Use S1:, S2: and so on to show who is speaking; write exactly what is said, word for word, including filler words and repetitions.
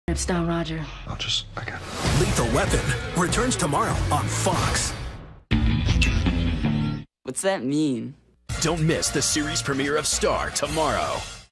S1: Style, Roger.
S2: I'll just, I got it.
S3: Lethal Weapon returns tomorrow on Fox.
S4: What's that mean?
S3: Don't miss the series premiere of Star tomorrow.